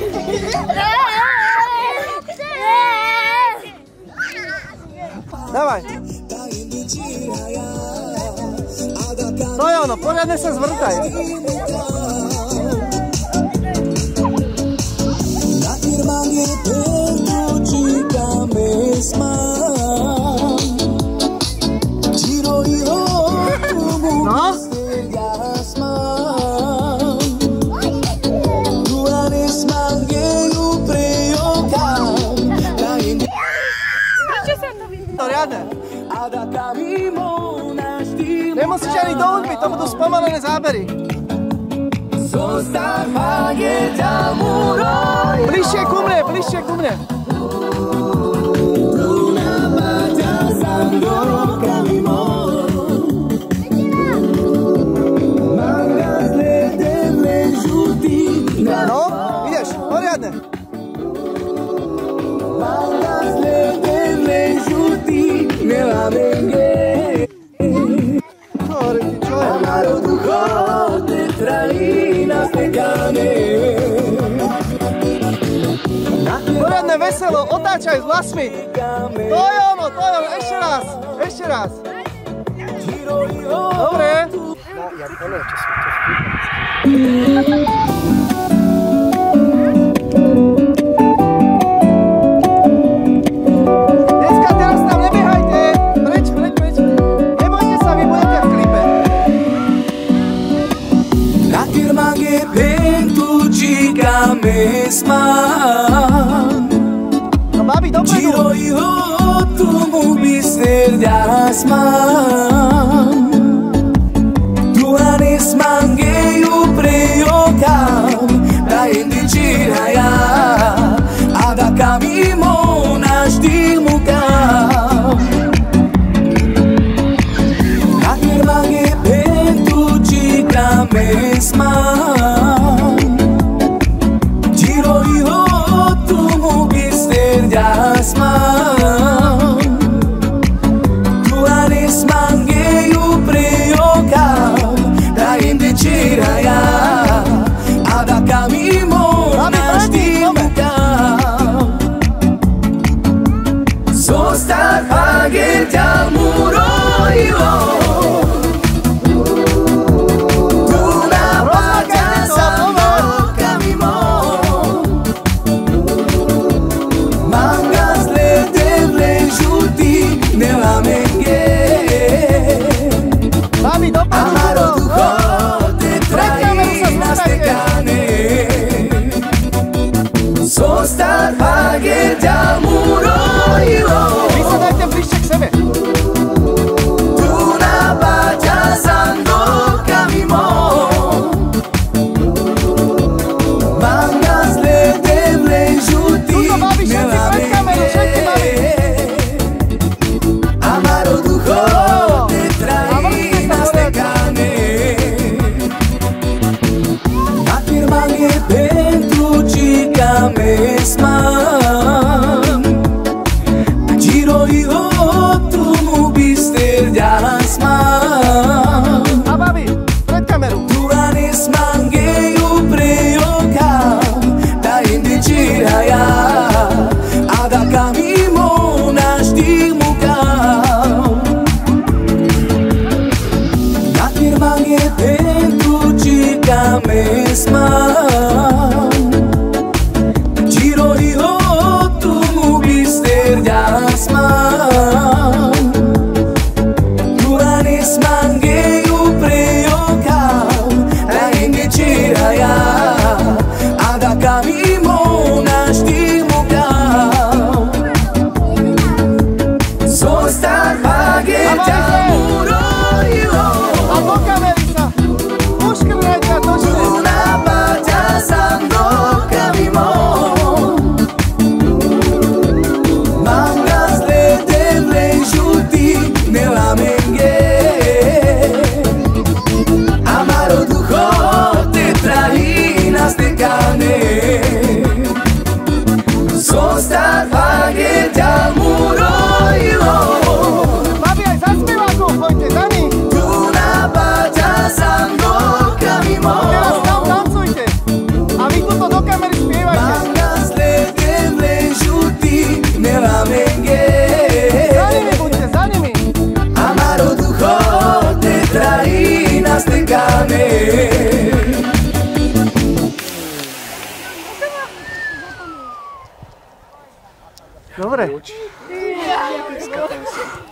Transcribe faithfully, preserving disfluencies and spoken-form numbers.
Dávaj. To je ono, poriadne sa zvrtaj. No? To riadne. Nemusíš ani do hudby, to budú spomalené zábery. Bližšie ku mne, bližšie ku mne. No, ideš, poriadne. Poriadne veselo, otáčaj s vlasmi. To je ono, to je ono, ešte raz, ešte raz. Dobre. Dneska teraz tam nebiehajte. Preč, preč, preč. Nebojte sa, vy budete v klipe. No babi, dopredu. Vy sa dajte bližšie k sebe. Tuto babi, všetci pred kameru, všetci babi. A babi, pred kameru. Dobre.